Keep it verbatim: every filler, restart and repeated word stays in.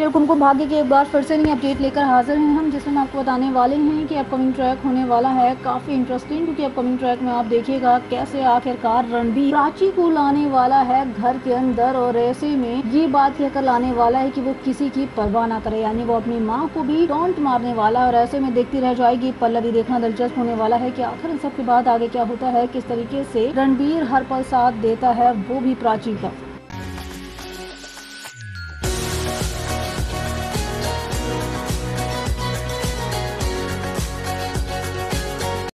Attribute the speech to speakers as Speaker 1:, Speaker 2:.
Speaker 1: Serial Kumkum Bhagya के एक बार फिर से नई अपडेट लेकर हाजिर हैं हम, जिसमें आपको बताने वाले हैं कि अपकमिंग ट्रैक होने वाला है काफ़ी इंटरेस्टिंग। क्योंकि अपकमिंग ट्रैक में आप देखिएगा कैसे आखिरकार रणबीर प्राची को लाने वाला है घर के अंदर, और ऐसे में ये बात कहकर लाने वाला है कि वो किसी की परवाह ना करे, यानी वो अपनी माँ को भी टॉन्ट मारने वाला। और ऐसे में देखती रह जाएगी पल्लवी। देखना दिलचस्प होने वाला है कि आखिर इन सब के बाद आगे क्या होता है, किस तरीके से रणबीर हर पल साथ देता है, वो भी प्राची का।